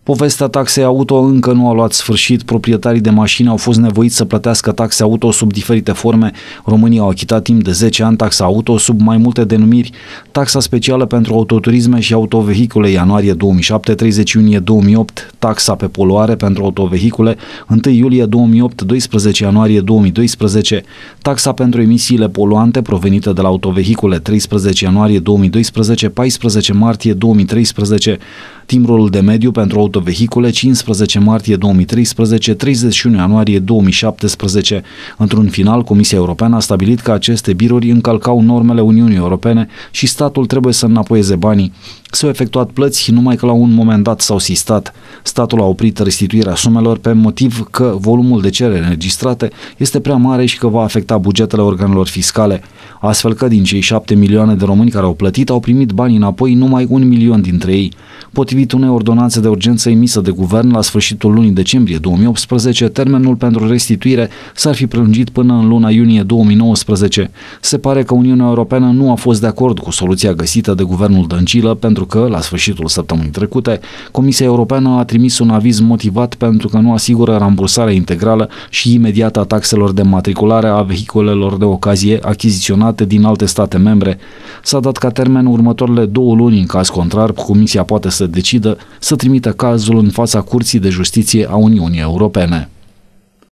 Povestea taxei auto încă nu a luat sfârșit. Proprietarii de mașini au fost nevoiți să plătească taxe auto sub diferite forme. Românii au achitat timp de 10 ani taxa auto sub mai multe denumiri: taxa specială pentru autoturisme și autovehicule ianuarie 2007, 30 iunie 2008, taxa pe poluare pentru autovehicule 1 iulie 2008, 12 ianuarie 2012, taxa pentru emisiile poluante provenite de la autovehicule 13 ianuarie 2012, 14 martie 2013, timbrul de mediu pentru autovehicule 15 martie 2013, 31 ianuarie 2017. Într-un final, Comisia Europeană a stabilit că aceste biruri încălcau normele Uniunii Europene și statul trebuie să înapoieze banii. S-au efectuat plăți, numai că la un moment dat s-au sistat. Statul a oprit restituirea sumelor pe motiv că volumul de cereri înregistrate este prea mare și că va afecta bugetele organelor fiscale. Astfel că din cei 7 milioane de români care au plătit, au primit banii înapoi numai 1 milion dintre ei. Potrivit unei ordonanțe de urgență emisă de guvern la sfârșitul lunii decembrie 2018, termenul pentru restituire s-ar fi prelungit până în luna iunie 2019. Se pare că Uniunea Europeană nu a fost de acord cu soluția găsită de guvernul Dăncilă, pentru că, la sfârșitul săptămânii trecute, Comisia Europeană a trimis un aviz motivat pentru că nu asigură rambursarea integrală și imediată a taxelor de matriculare a vehiculelor de ocazie achiziționate din alte state membre. S-a dat ca termen următoarele 2 luni. În caz contrar, Comisia poate să decidă să trimită cazul în fața Curții de Justiție a Uniunii Europene.